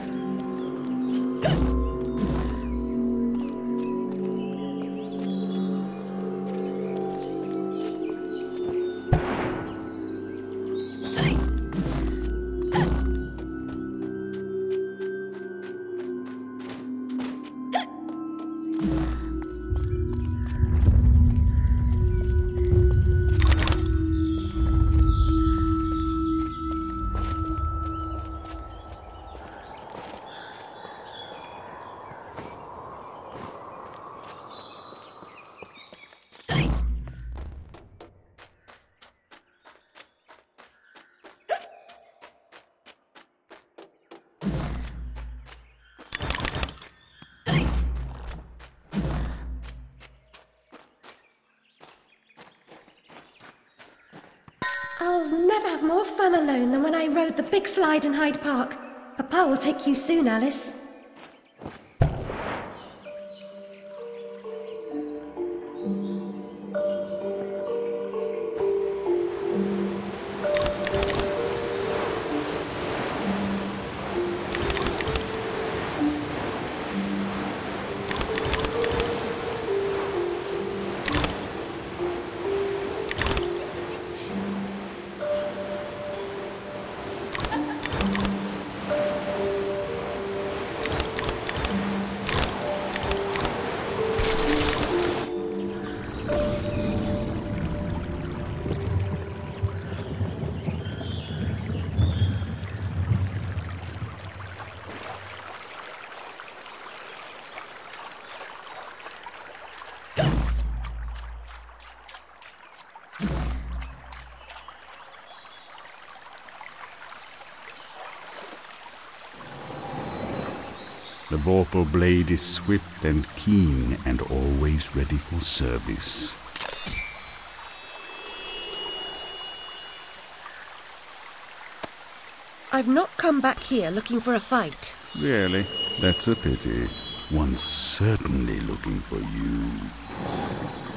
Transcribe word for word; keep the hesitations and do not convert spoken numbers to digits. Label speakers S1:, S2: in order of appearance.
S1: I'll never have more fun alone than when I rode the big slide in Hyde Park. Papa will take you soon, Alice.
S2: The vorpal blade is swift and keen and always ready for service.
S1: I've not come back here looking for a fight.
S2: Really? That's a pity. One's certainly looking for you.